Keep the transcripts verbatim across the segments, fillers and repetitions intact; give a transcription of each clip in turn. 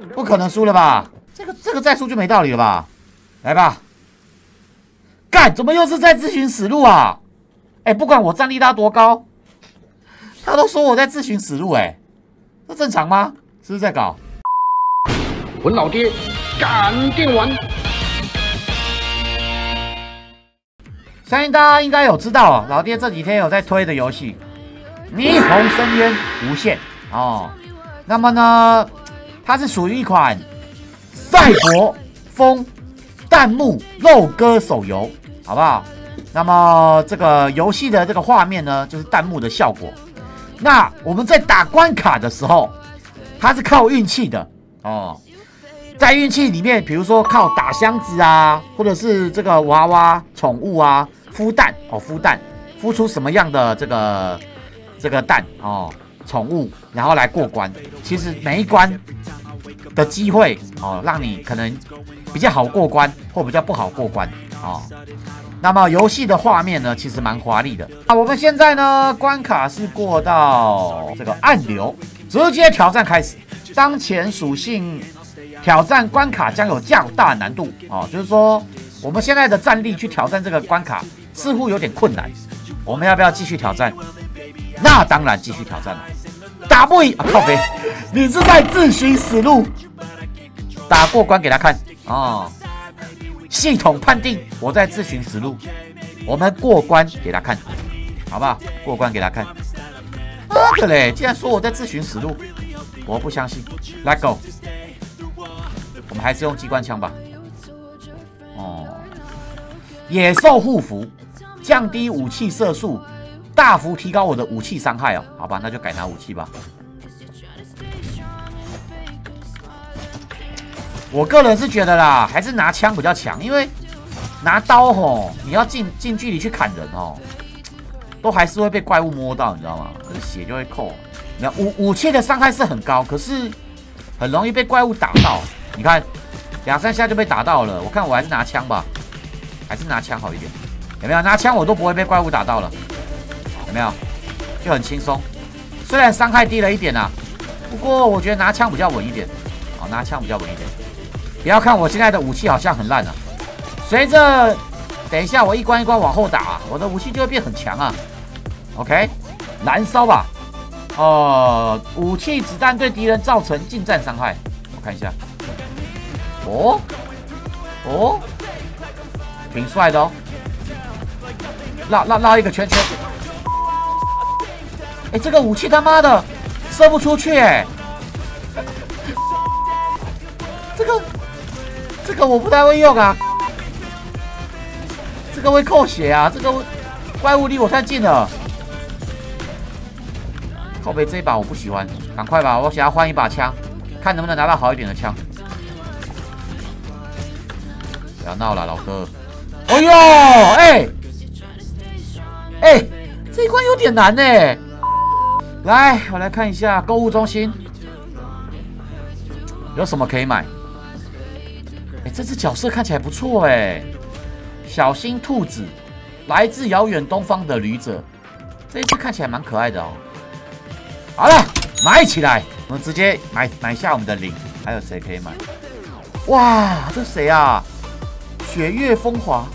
不可能输了吧？这个这个再输就没道理了吧？来吧，干，怎么又是在自寻死路啊？哎、欸，不管我战力拉多高，他都说我在自寻死路、欸，哎，这正常吗？是不是在搞？ 文老爹赶电玩。 相信大家应该有知道哦，老爹这几天有在推的游戏《霓虹深渊无限》哦。那么呢，它是属于一款赛博风弹幕肉鸽手游，好不好？那么这个游戏的这个画面呢，就是弹幕的效果。那我们在打关卡的时候，它是靠运气的哦。在运气里面，比如说靠打箱子啊，或者是这个娃娃宠物啊，孵蛋哦，孵蛋，孵出什么样的这个这个蛋哦，宠物，然后来过关。其实每一关的机会哦，让你可能比较好过关，或比较不好过关哦。那么游戏的画面呢，其实蛮华丽的。那我们现在呢，关卡是过到这个暗流，直接挑战开始。当前属性挑战关卡将有较大难度哦，就是说我们现在的战力去挑战这个关卡似乎有点困难。我们要不要继续挑战？那当然继续挑战了。打不赢啊，靠北！你是在自寻死路。打过关给他看哦。系统判定我在自寻死路，我们过关给他看，好不好？过关给他看。啊，对嘞，竟然说我在自寻死路，我不相信。Let go。我们还是用机关枪吧。哦，野兽护符，降低武器射速，大幅提高我的武器伤害哦。好吧，那就改拿武器吧。我个人是觉得啦，还是拿枪比较强，因为拿刀吼，你要近近距离去砍人哦，都还是会被怪物摸到，你知道吗？可是血就会扣。那武武器的伤害是很高，可是很容易被怪物打到。你看，两三下就被打到了。我看我还是拿枪吧，还是拿枪好一点。有没有？拿枪我都不会被怪物打到了，有没有？就很轻松。虽然伤害低了一点啊，不过我觉得拿枪比较稳一点。好，拿枪比较稳一点。不要看我现在的武器好像很烂啊，随着等一下我一关一关往后打、啊，我的武器就会变很强啊。OK， 燃烧吧。哦、呃，武器子弹对敌人造成近战伤害。我看一下。哦哦，挺帅的哦。绕绕绕一个圈圈。哎，这个武器他妈的射不出去哎。这个。这个我不太会用啊，这个会扣血啊，这个怪物离我太近了。靠北这一把我不喜欢，赶快吧，我想要换一把枪，看能不能拿到好一点的枪。不要闹了，老哥。哎呦，哎哎，这一关有点难呢。来，我来看一下购物中心有什么可以买。哎，这只角色看起来不错哎，小心兔子，来自遥远东方的旅者，这一只看起来蛮可爱的哦。好了，买起来，我们直接买买下我们的零。还有谁可以买？哇，这谁啊？雪月风华，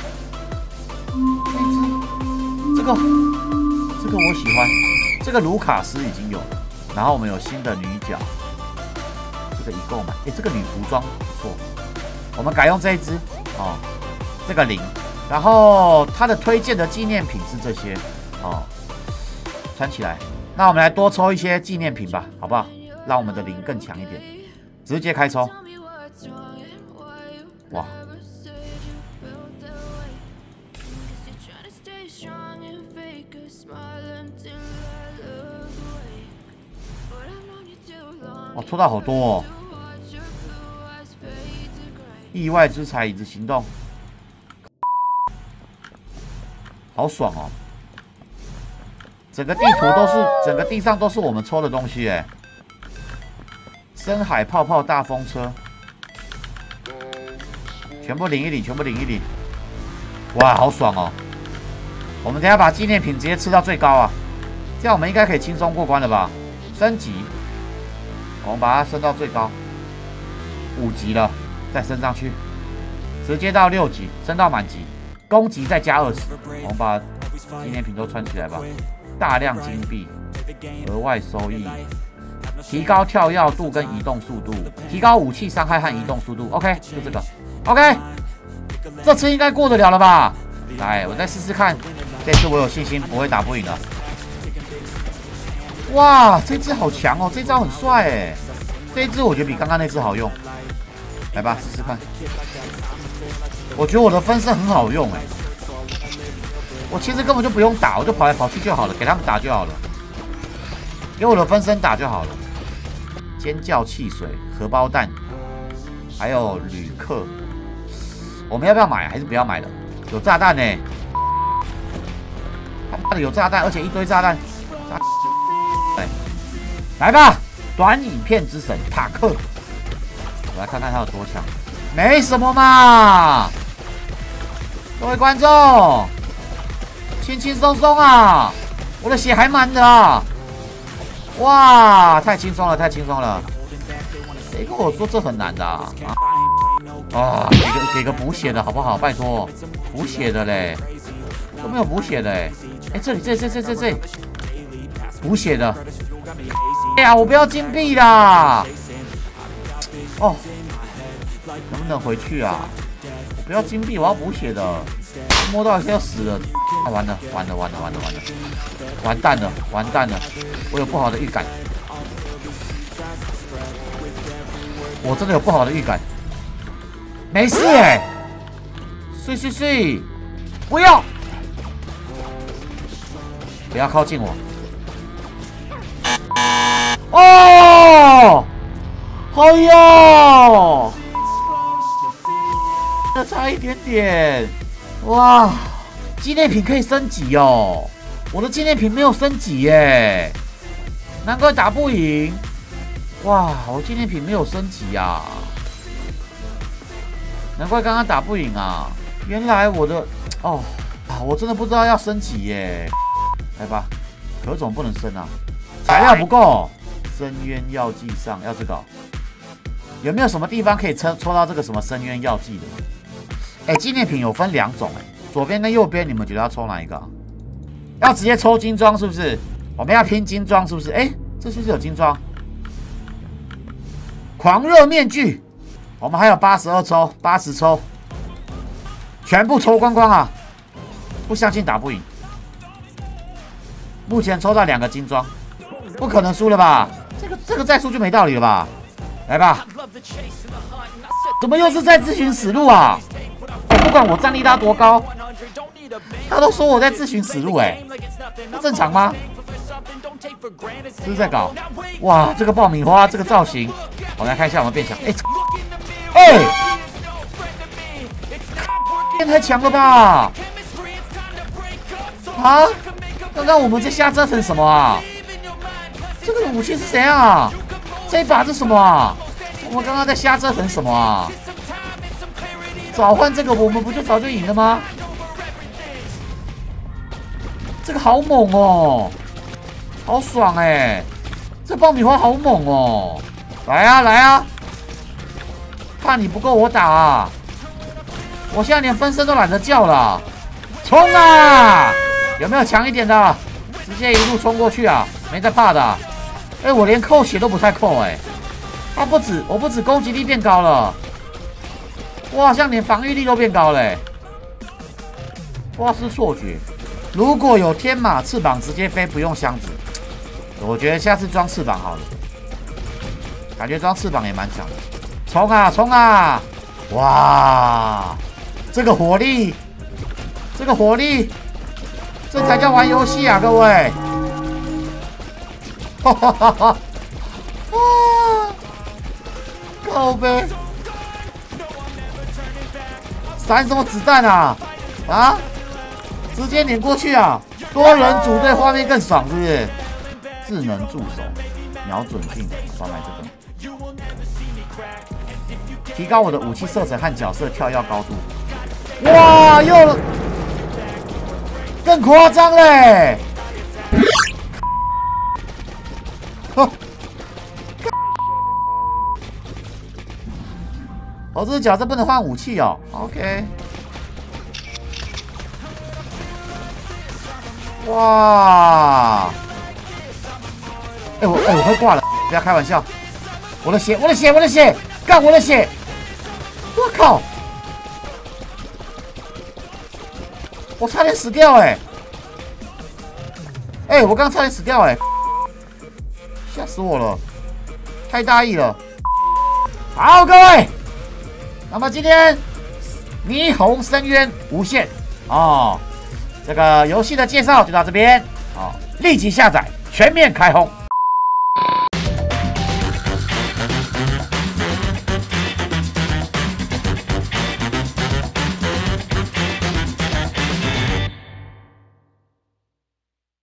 这只，这个这个我喜欢，这个卢卡斯已经有，然后我们有新的女角，这个已购买。哎，这个女服装不错。我们改用这一支哦，这个零，然后它的推荐的纪念品是这些哦，穿起来。那我们来多抽一些纪念品吧，好不好？让我们的零更强一点，直接开抽。哇！哦，抽到好多哦。意外之财，椅子行动，好爽哦！整个地图都是，整个地上都是我们抽的东西哎。深海泡泡大风车，全部领一领，全部领一领。哇，好爽哦！我们等一下把纪念品直接吃到最高啊，这样我们应该可以轻松过关了吧？升级，我们把它升到最高。 五级了，再升上去，直接到六级，升到满级，攻击再加二十。我们把纪念品都穿起来吧。大量金币，额外收益，提高跳跃度跟移动速度，提高武器伤害和移动速度。OK， 就这个。OK， 这次应该过得了了吧？来，我再试试看。这次我有信心不会打不赢了。哇，这只好强哦！这招很帅哎，这一只我觉得比刚刚那只好用。来吧，试试看。我觉得我的分身很好用哎，我其实根本就不用打，我就跑来跑去就好了，给他们打就好了，给我的分身打就好了。尖叫汽水、荷包蛋，还有旅客，我们要不要买？还是不要买了？有炸弹呢、欸！他妈的有炸弹，而且一堆炸弹。炸来吧，短影片之神塔克，我来看看他有多强。没什么嘛，各位观众，轻轻松松啊，我的血还满的啊！哇，太轻松了，太轻松了。谁跟我说这很难的啊？啊，给个给个补血的好不好？拜托，补血的嘞，都没有补血的哎。哎，这里这这这这这，补血的。哎呀，我不要金币啦！哦，能不能回去啊？我不要金币，我要补血的。摸到一下要死了，啊，完了完了完了完了完了，完蛋了完蛋了！我有不好的预感，我真的有不好的预感。没事哎、欸，睡睡睡，不要不要靠近我。哦，哎呦，这差一点点。哇，纪念品可以升级哦！我的纪念品没有升级耶，难怪打不赢。哇，我纪念品没有升级啊，难怪刚刚打不赢啊！原来我的哦啊，我真的不知道要升级耶。来吧，可总不能升啊，材料不够。深渊药剂上要这个、哦，有没有什么地方可以抽抽到这个什么深渊药剂的？哎，纪念品有分两种哎，左边跟右边，你们觉得要抽哪一个、啊？要直接抽金装是不是？我们要拼金装是不是？哎，这是不是有金装？狂热面具，我们还有八十二抽，八十抽，全部抽光光啊！不相信打不赢。目前抽到两个金装，不可能输了吧？这个这个再输就没道理了吧？来吧！怎么又是在自寻死路啊？我不管我战力拉多高，他都说我在自寻死路、欸，哎，那正常吗？是不是在搞？哇，这个爆米花，这个造型，我来看一下有没有变强。哎、欸，哎、欸，变太强了吧？啊！刚刚我们在瞎折腾什么啊？这个武器是谁啊？这一把是什么啊？我们刚刚在瞎折腾什么啊？早换这个，我们不就早就赢了吗？这个好猛哦，好爽哎、欸！这爆米花好猛哦！来啊来啊！怕你不够我打啊！我现在连分身都懒得叫了，冲啊！有没有强一点的？直接一路冲过去啊！没在怕的、啊。哎、欸，我连扣血都不太扣哎、欸。他不止，我不止攻击力变高了，我好像连防御力都变高了、欸。哇，是错觉。如果有天马翅膀直接飞，不用箱子，我觉得下次装翅膀好了。感觉装翅膀也蛮强的。冲啊冲啊！哇，这个火力，这个火力，这才叫玩游戏啊，各位！哈哈哈哈！哇，靠北！闪什么子弹啊？啊？直接碾过去啊！多人组队画面更爽，是不是？智能助手，瞄准镜，我要买这个。提高我的武器射程和角色跳跃高度。哇，又更夸张嘞！ 哦，这个角色不能换武器哦。OK。哇！哎、欸、我哎、欸、我快挂了，不要开玩笑！我的血，我的血，我的血，干我的血！我靠！我差点死掉哎、欸！哎、欸，我刚差点死掉哎、欸！吓死我了，太大意了。好，各位，那么今天霓虹深渊无限哦，这个游戏的介绍就到这边哦，立即下载，全面开轰。